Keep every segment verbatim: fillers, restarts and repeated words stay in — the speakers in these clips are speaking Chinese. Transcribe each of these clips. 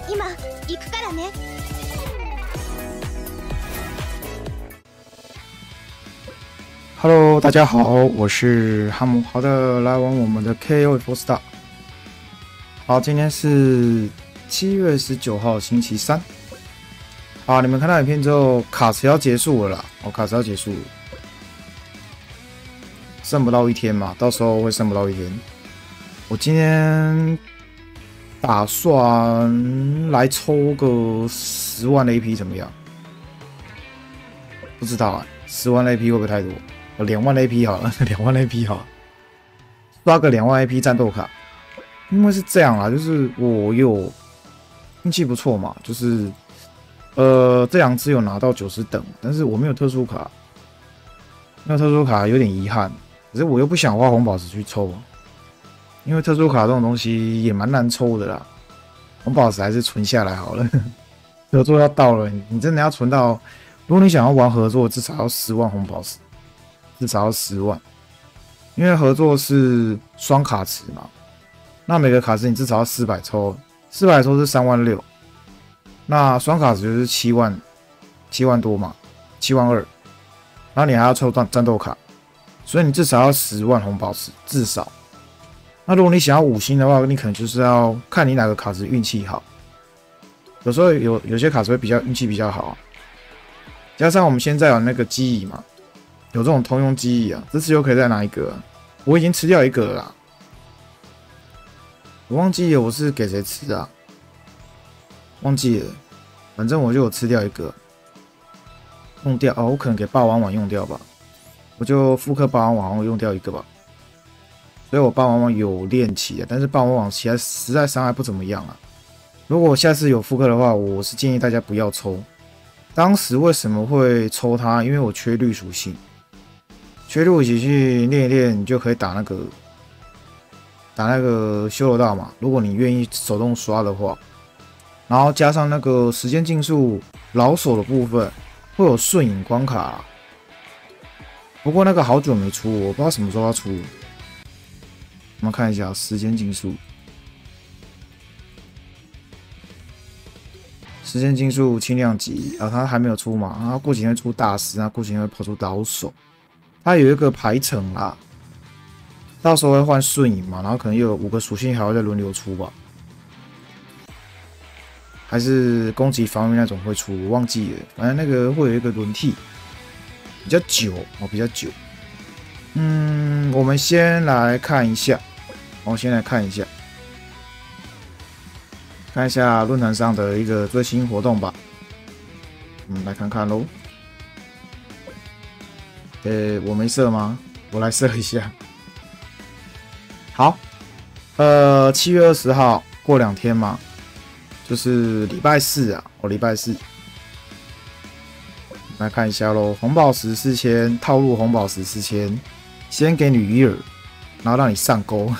今行くからね。 Hello， 大家好，我是哈姆。好的，来玩我们的 K O F Star。好，今天是七月十九号，星期三。好，你们看到影片之后，卡池要结束了啦。哦，卡池要结束了，剩不到一天嘛，到时候会剩不到一天。我今天打算来抽个十万 A P 怎么样？不知道啊，十万 A P 会不会太多？两万 A P 好了，两万 A P 好了，刷个两万 A P 战斗卡，因为是这样啦，就是我有运气不错嘛，就是呃这两只有拿到九十等，但是我没有特殊卡，没有特殊卡有点遗憾，可是我又不想花红宝石去抽，因为特殊卡这种东西也蛮难抽的啦，红宝石还是存下来好了。合作要到了，你真的要存到，如果你想要玩合作，至少要十万红宝石。至少要十万，因为合作是双卡池嘛，那每个卡池你至少要四百抽，四百抽是三万六，那双卡池就是七万，七万多嘛，七万二，然后你还要抽战战斗卡，所以你至少要十万红宝石，至少。那如果你想要五星的话，你可能就是要看你哪个卡池运气好，有时候有有些卡池会比较运气比较好，加上我们现在有那个机椅嘛。有这种通用机翼啊，这次又可以再拿一个、啊。我已经吃掉一个了啦，我忘记了我是给谁吃啊？忘记了，反正我就有吃掉一个，用掉哦。我可能给霸王网用掉吧，我就复刻霸王网，我用掉一个吧。所以我霸王网有练起的，但是霸王网其实实在伤害不怎么样啊。如果我下次有复刻的话，我是建议大家不要抽。当时为什么会抽它？因为我缺绿属性。缺路一起去练一练，你就可以打那个打那个修罗道嘛。如果你愿意手动刷的话，然后加上那个时间竞速老手的部分，会有瞬影关卡啦。不过那个好久没出，我不知道什么时候要出。我们看一下时间竞速，时间竞速轻量级啊，它还没有出嘛。然后过几天会出大师，然后过几天会跑出老手。它有一个排程啦，到时候会换瞬影嘛，然后可能又有五个属性还要再轮流出吧，还是攻击防御那种会出，我忘记了。反正那个会有一个轮替，比较久哦，比较久。嗯，我们先来看一下，我先来看一下，看一下论坛上的一个最新活动吧。嗯，来看看喽。呃，我没设吗？我来设一下。好，呃，七月二十号过两天嘛，就是礼拜四啊，哦，礼拜四。来看一下喽，红宝石四千，套路红宝石四千，先给你鱼饵，然后让你上钩，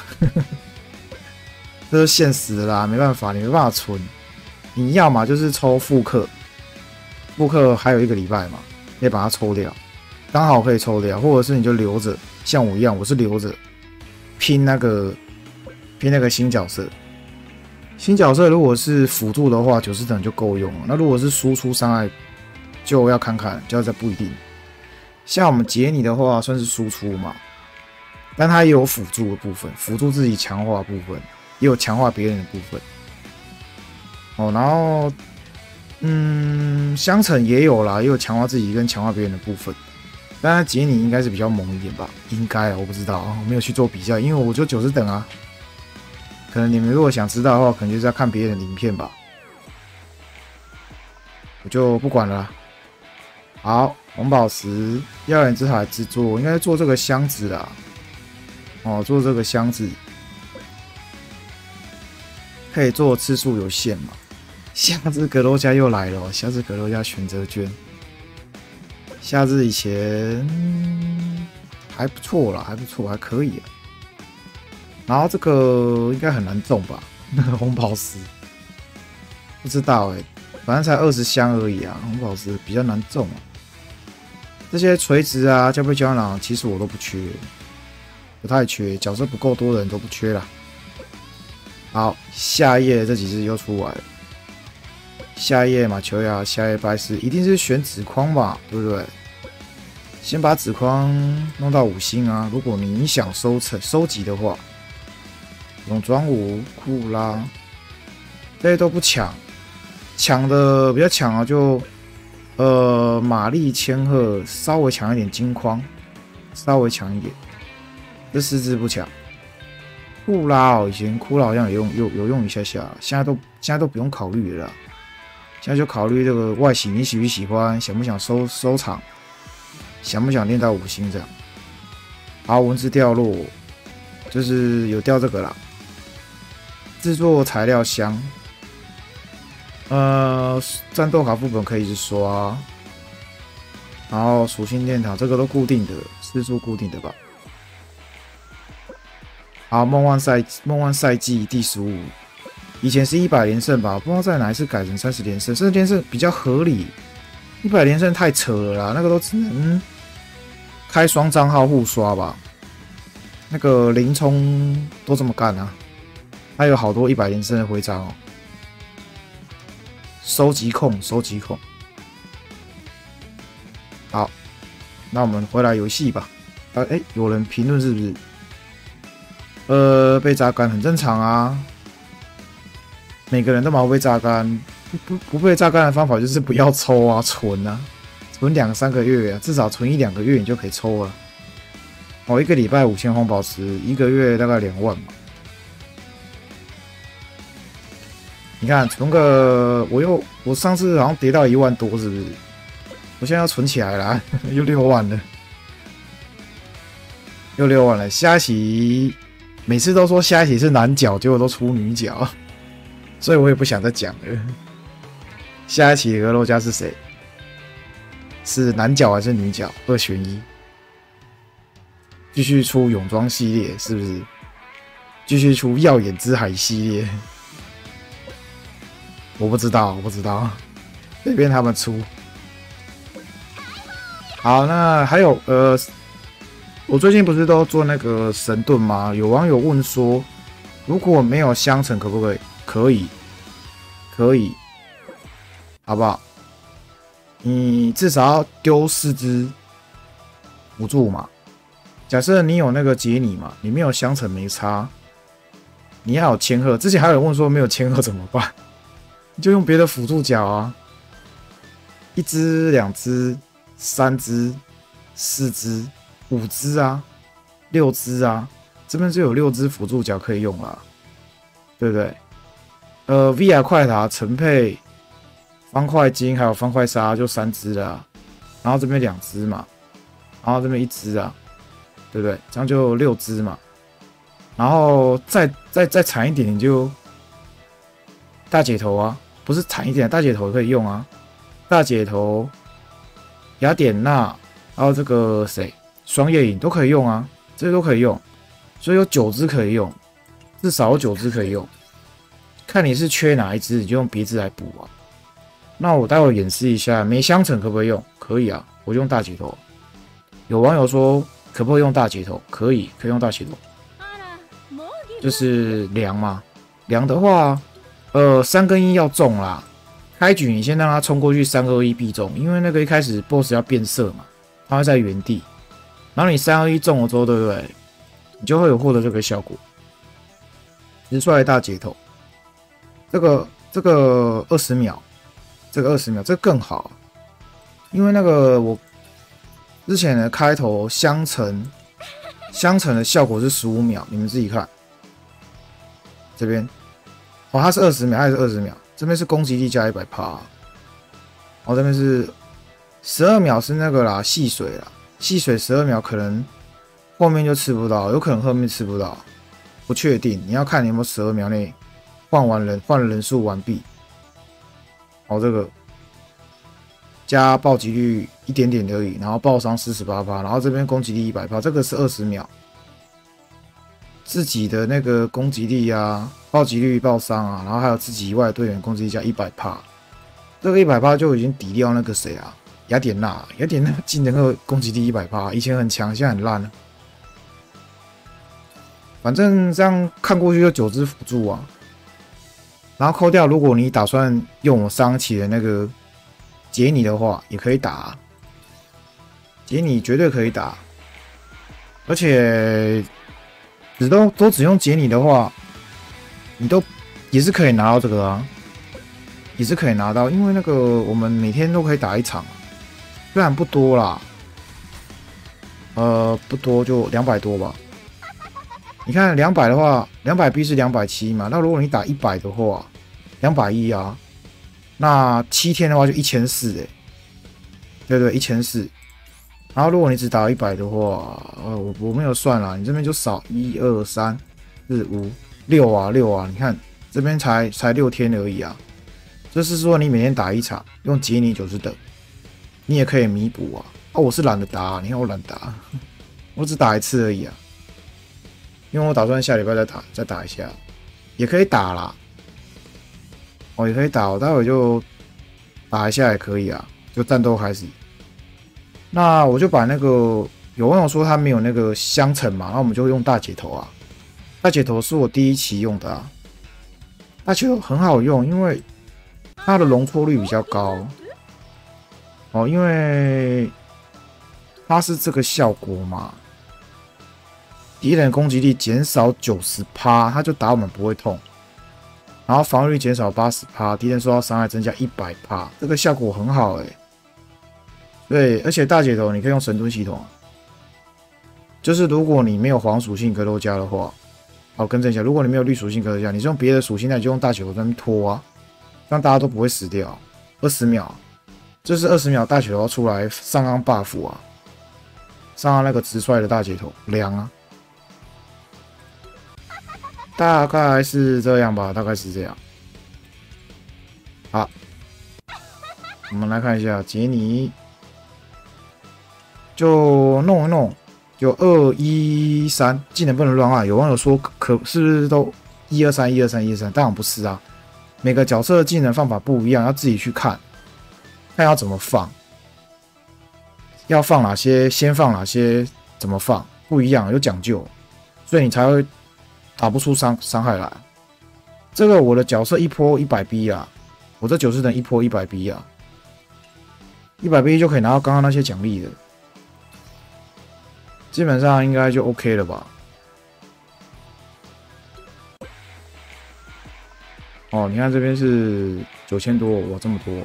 这是现实的啦，没办法，你没办法存。你要嘛就是抽复刻，复刻还有一个礼拜嘛，你也把它抽掉。刚好可以抽掉，或者是你就留着，像我一样，我是留着拼那个拼那个新角色。新角色如果是辅助的话，九十等就够用了。那如果是输出伤害，就要看看，就要再不一定。像我们杰尼的话，算是输出嘛，但它也有辅助的部分，辅助自己强化的部分，也有强化别人的部分。哦，然后嗯，香橙也有啦，也有强化自己跟强化别人的部分。当然，杰尼应该是比较猛一点吧，应该啊，我不知道，我没有去做比较，因为我就九十等啊。可能你们如果想知道的话，可能就是要看别人的影片吧，我就不管了啦。好，红宝石耀眼之海制作，应该做这个箱子啦。哦，做这个箱子可以做次数有限嘛。夏至格罗加又来了、哦，夏至格罗加选择券。夏至以前、嗯、还不错啦，还不错，还可以、啊。然后这个应该很难中吧？那个红宝石不知道哎、欸，反正才二十箱而已啊，红宝石比较难中啊。这些垂直啊、交配胶囊，其实我都不缺，不太缺，角色不够多的人都不缺啦。好，下一页这几只又出来了。 下一页马球呀，下一页白石，一定是选紫框吧，对不对？先把紫框弄到五星啊！如果你想收成收集的话，泳装舞、库拉这些都不抢，抢的比较抢啊，就呃玛丽、千鹤稍微强一点，金框稍微强一点，这四只不抢。库拉哦，以前库拉好像有用有有用一下下，现在都现在都不用考虑了啦，现在就考虑这个外形，你喜不喜欢，想不想收收藏，想不想练到五星这样。好，文字掉落，就是有掉这个啦。制作材料箱，呃，战斗卡副本可以是刷，然后属性殿堂这个都固定的，次数固定的吧。好，梦幻赛梦幻赛季第十五，以前是一百连胜吧，不知道在哪一次改成三十连胜，三十连胜比较合理，一百连胜太扯了啦，那个都只能开双账号互刷吧。那个林冲都这么干啊，他有好多一百连胜的徽章哦。收集控，收集控。好，那我们回来游戏吧。啊，哎、欸，有人评论是不是？呃，被榨干很正常啊，每个人都毛被榨干，不不不被榨干的方法就是不要抽啊，存啊，存两三个月啊，至少存一两个月你就可以抽了。哦，一个礼拜五千红宝石，一个月大概两万嘛。你看存个，我又我上次好像跌到一万多，是不是？我现在要存起来了，又六万了，又六万了。虾棋每次都说虾棋是男角，结果都出女角，所以我也不想再讲了。虾棋和肉家是谁？是男角还是女角？二选一。继续出泳装系列是不是？继续出耀眼之海系列？我不知道，我不知道，随便他们出。好，那还有呃，我最近不是都做那个神盾吗？有网友问说，如果没有相乘可不可以？可以，可以，好不好？你至少要丢四只辅助嘛。假设你有那个杰尼嘛，你没有相乘没差，你还有千鹤。之前还有人问说没有千鹤怎么办？你就用别的辅助角啊，一只、两只、三只、四只、五只啊，六只啊，这边就有六只辅助角可以用啦，对不对？呃 ，V R 快塔、陈佩、方块金还有方块沙就三只啦，然后这边两只嘛，然后这边一只啊，对不对？这样就六只嘛，然后再再再惨一点，你就大姐头啊。不是惨一点，大姐头可以用啊，大姐头、雅典娜，还有这个谁，双叶影都可以用啊，这些都可以用，所以有九只可以用，至少有九只可以用。看你是缺哪一只，你就用别只来补啊。那我待会演示一下，没相乘可不可以用？可以啊，我就用大姐头。有网友说可不可以用大姐头？可以，可以用大姐头，就是凉嘛，凉的话。呃，三跟一要中啦。开局你先让他冲过去，三二一必中，因为那个一开始 B O S S 要变色嘛，他会在原地。然后你三二一中了之后，对不对？你就会有获得这个效果。直出来大姐头，这个这个二十秒，这个二十秒，这个更好，因为那个我之前的开头相乘，相乘的效果是十五秒，你们自己看这边。哦，它是二十秒，还是二十秒？这边是攻击力加 百分之百、啊。哦，这边是十二秒，是那个啦，戏水啦，戏水十二秒，可能后面就吃不到，有可能后面吃不到，不确定。你要看你有没有十二秒内换完人，换人数完毕。哦，这个加暴击率一点点而已，然后爆伤 百分之四十八， 然后这边攻击力 百分之百，这个是二十秒。自己的那个攻击力啊、暴击率、爆伤啊，然后还有自己以外的队员攻击力加 百分之百， 这个 百分之百 就已经抵掉那个谁啊，雅典娜，雅典娜技能和攻击力 百分之百， 以前很强，现在很烂了。反正这样看过去就九只辅助啊， 然后扣掉，如果你打算用我上期的那个杰尼的话，也可以打。杰尼绝对可以打，而且只都都只用杰尼的话，你都也是可以拿到这个啊，也是可以拿到，因为那个我们每天都可以打一场，虽然不多啦，呃，不多就两百多吧。你看两百的话，两百 B 是两百七嘛，那如果你打一百的话，两百一啊，那七天的话就一千四哎，对对，一千四。然后如果你只打一百的话，呃，我我没有算啦，你这边就少一二三四五六啊六啊，你看这边才才六天而已啊。就是说你每天打一场，用杰尼九十等，你也可以弥补啊。哦，我是懒得打、啊，你看我懒得打，我只打一次而已啊。因为我打算下礼拜再打再打一下，也可以打啦。哦，也可以打，我待会就打一下也可以啊，就战斗开始。那我就把那个有网友说他没有那个香橙嘛，那我们就用大姐头啊。大姐头是我第一期用的啊，大姐头很好用，因为它的容错率比较高。哦，因为它是这个效果嘛，敌人攻击力减少 百分之九十， 他就打我们不会痛。然后防御力减少 百分之八十， 敌人受到伤害增加 百分之百， 这个效果很好哎、欸。对，而且大姐头你可以用神盾系统、啊，就是如果你没有黄属性格斗家的话，好更正一下，如果你没有绿属性格斗家，你是用别的属性，那你就用大姐头在那边拖啊，让大家都不会死掉。二十秒，这是二十秒大姐头要出来上纲 buff 啊，上纲那个直率的大姐头凉啊，大概是这样吧，大概是这样。好，我们来看一下杰尼。就弄一弄，有二一三技能不能乱按。有网友说可是不是都一二三一二三一二三？当然不是啊，每个角色的技能方法不一样，要自己去看，看要怎么放，要放哪些，先放哪些，怎么放不一样，有讲究，所以你才会打不出伤伤害来。这个我的角色一波一百 B 啊，我这九十等一波一百 B 啊，一百 B 就可以拿到刚刚那些奖励的。基本上应该就 OK 了吧？哦，你看这边是九千多，哇，这么多！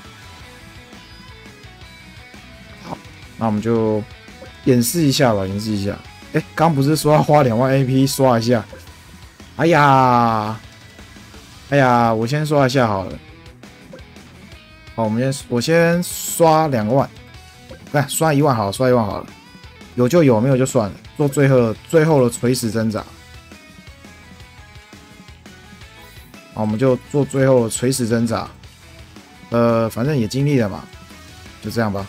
好，那我们就演示一下吧，演示一下。哎、欸，刚不是说要花两万 A P 刷一下？哎呀，哎呀，我先刷一下好了。好，我们先我先刷两万，看刷一万好了，刷一万好了。有就有，没有就算了。做最后最后的垂死挣扎，好，我们就做最后的垂死挣扎。呃，反正也尽力了嘛，就这样吧。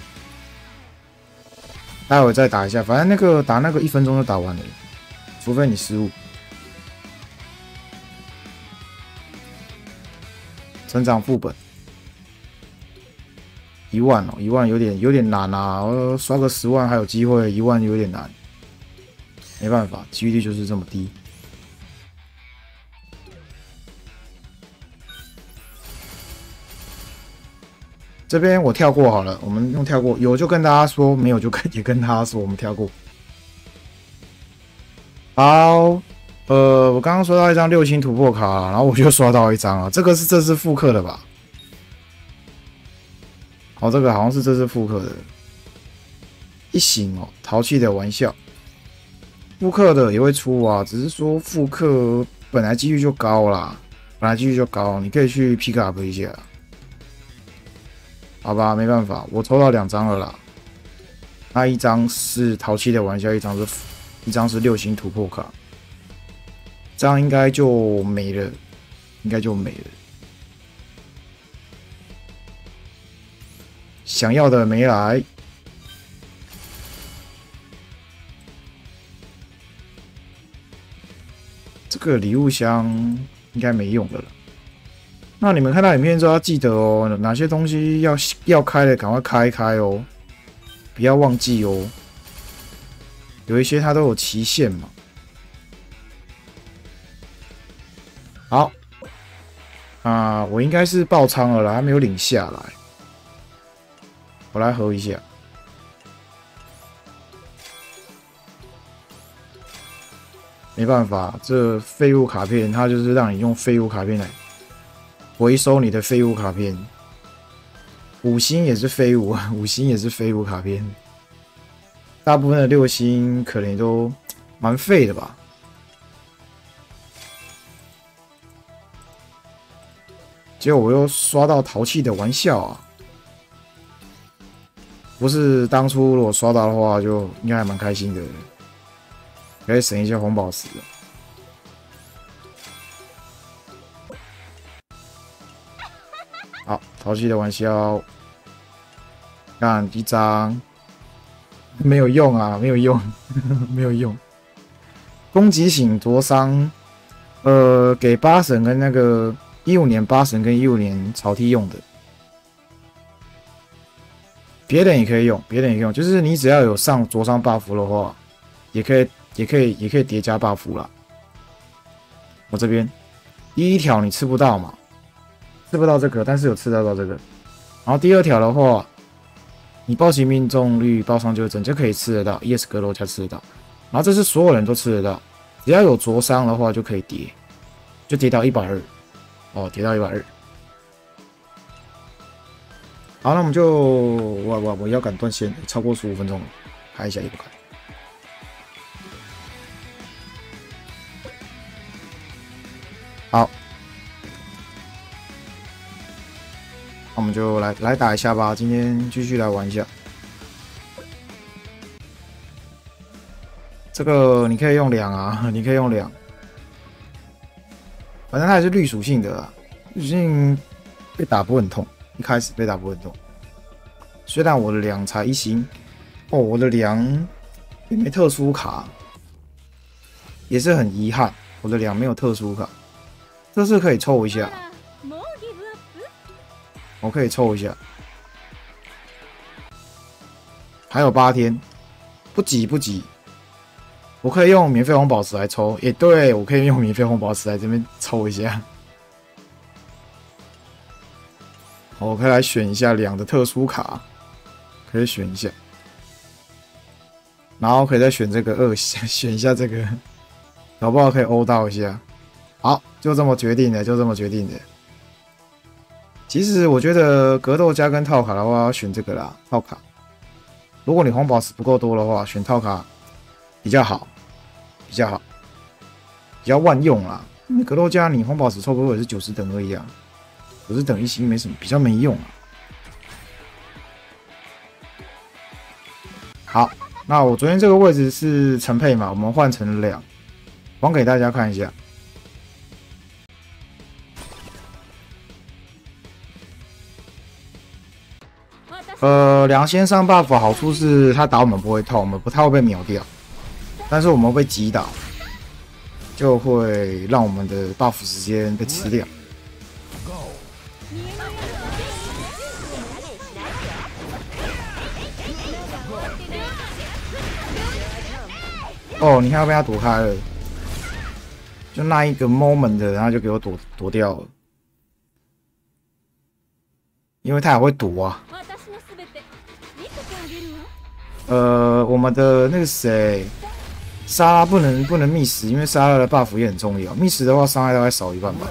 待会再打一下，反正那个打那个一分钟就打完了，除非你失误。成长副本。一万哦，一万有点有点难啊！我刷个十万还有机会，一万有点难，没办法，几率就是这么低。这边我跳过好了，我们用跳过，有就跟大家说，没有就跟也跟大家说，我们跳过。好，呃，我刚刚刷到一张六星突破卡，然后我就刷到一张啊，这个是这次复刻的吧？哦，这个好像是这次复刻的，一行哦，淘气的玩笑，复刻的也会出啊，只是说复刻本来几率就高啦，本来几率就高，你可以去 pick up 一下，好吧，没办法，我抽到两张了啦，那一张是淘气的玩笑，一张是一张是六星突破卡，这样应该就没了，应该就没了。想要的没来，这个礼物箱应该没用的了。那你们看到影片之后要记得哦，哪些东西要要开的赶快开一开哦，不要忘记哦。有一些它都有期限嘛。好， 啊，我应该是爆仓了啦，还没有领下来。我来合一下。没办法，这废物卡片它就是让你用废物卡片来回收你的废物卡片。五星也是废物，五星也是废物卡片。大部分的六星可能都蛮废的吧。结果我又刷到淘气的玩笑啊！不是当初如果刷到的话，就应该还蛮开心的，可以省一些红宝石的。好，淘气的玩笑，看一张，没有用啊，没有用，没有用。攻击型灼伤，呃，给八神跟那个。一五年八神跟一五年草剃用的，别人也可以用，别人也可以用，就是你只要有上灼伤 buff 的话，也可以，也可以，也可以叠加 buff 啦。我这边第一条你吃不到嘛，吃不到这个，但是有吃得到这个。然后第二条的话，你暴击命中率、爆伤纠正就可以吃得到 ，E S 格罗加吃得到。然后这是所有人都吃得到，只要有灼伤的话就可以叠，就叠到一百二。哦，跌到一百二。好，那我们就我我我腰杆断线，超过十五分钟了，开一下也不开。好，那我们就来来打一下吧。今天继续来玩一下。这个你可以用两啊，你可以用两。反正它也是绿属性的啦，绿属性被打不会很痛，一开始被打不会很痛。虽然我的两才一星，哦，我的两也没特殊卡，也是很遗憾，我的两没有特殊卡。这次可以抽一下，我可以抽一下，还有八天，不急不急。我可以用免费红宝石来抽，也对，我可以用免费红宝石来这边抽一下。我可以来选一下两的特殊卡，可以选一下，然后可以再选这个二，选一下这个，搞不好可以欧到一下。好，就这么决定的，就这么决定的。其实我觉得格斗家跟套卡的话，要选这个啦，套卡。如果你红宝石不够多的话，选套卡比较好，比较好，比较万用啦。因为格斗家你红宝石抽不多也是九十等而已啊，九十等一星没什么，比较没用啊。好，那我昨天这个位置是陈配嘛，我们换成两，还给大家看一下。呃，两先上 buff 好处是他打我们不会痛，我们不太会被秒掉，但是我们被击倒，就会让我们的 buff 时间被吃掉。哦，你看要被他躲开了，就那一个 moment， 然后就给我躲躲掉了，因为他也会躲啊。呃，我们的那个谁，莎拉不能不能觅食，因为莎拉的 buff 也很重要。觅食的话，伤害大概少一半吧。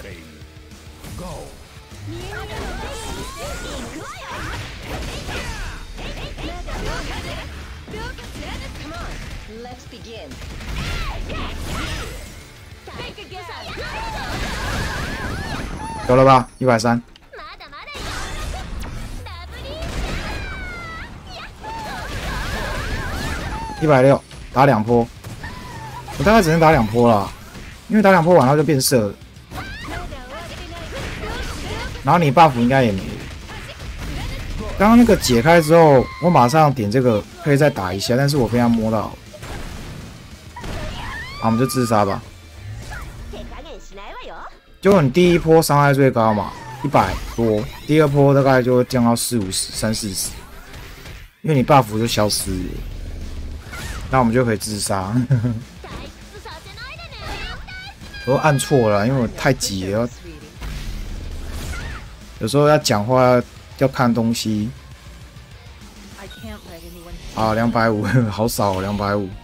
有了吧？一百三。一百六，打两波，我大概只能打两波了，因为打两波完它就变色了。然后你 buff 应该也没了。刚刚那个解开之后，我马上点这个可以再打一下，但是我被他摸到了。好，我们就自杀吧。结果你第一波伤害最高嘛，一百多，第二波大概就会降到四五十、三四十，因为你 buff 就消失了。那我们就可以自杀。我按错了，因为我太急了。 有时候要讲话要看东西。啊，两百五，好少，两百五。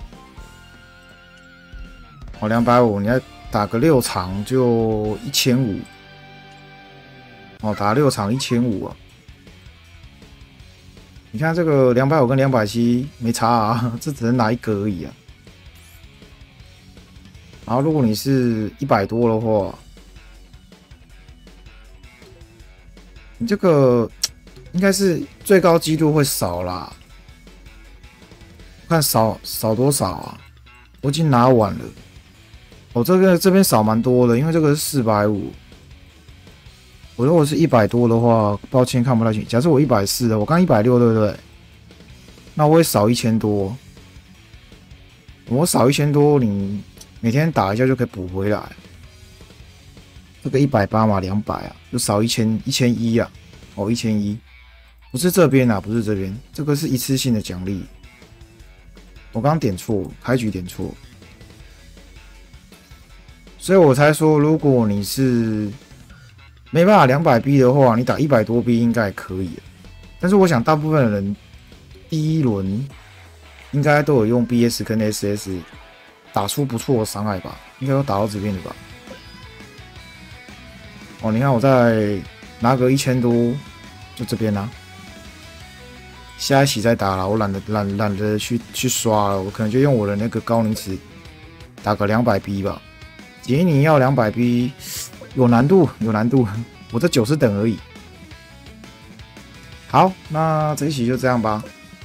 哦，两百五，你要打个六场就一千五。哦，打六场一千五啊。你看这个两百五跟两百七没差啊，这只能拿一个而已啊。然后如果你是一百多的话，你这个应该是最高纪录会少啦。我看少少多少啊？我已经拿完了。我、哦、这个这边少蛮多的，因为这个是四百五。我如果是一百多的话，抱歉看不太清。假设我一百四的，我刚一百六，对不对？那我会少一千多。我少一千多，你每天打一下就可以补回来。这个一百八嘛，两百啊，就少一千一千一啊。哦，一千一，不是这边啊，不是这边，这个是一次性的奖励。我刚刚点错，开局点错，所以我才说，如果你是没办法两百 B 的话，你打一百多 B 应该也可以。但是我想大部分的人第一轮应该都有用 B S 跟 S S 打出不错的伤害吧，应该都打到这边了吧。哦，你看我再拿个一千多，就这边啦、啊。下一期再打了，我懒得懒懒得去去刷了，我可能就用我的那个高能值打个两百 B 吧。杰尼要两百 B 有难度，有难度，我这九十等而已。好，那这一期就这样吧。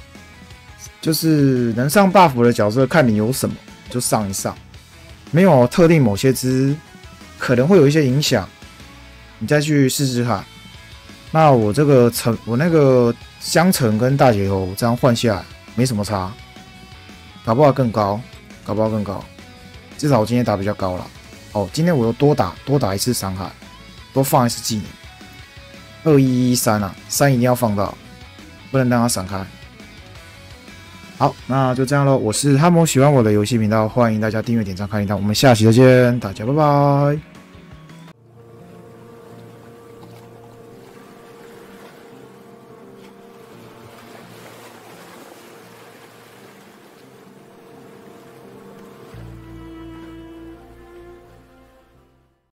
就是能上 buff 的角色，看你有什么就上一上，没有特定某些只可能会有一些影响，你再去试试看。那我这个城，我那个香城跟大姐头这样换下来没什么差，搞不好更高，搞不好更高。至少我今天打比较高了。哦，今天我又多打多打一次伤害，多放一次技能。二一一三啊，三一定要放到，不能让它闪开。好，那就这样咯。我是哈姆，喜欢我的游戏频道，欢迎大家订阅、点赞、开铃铛。我们下期再见，大家拜拜。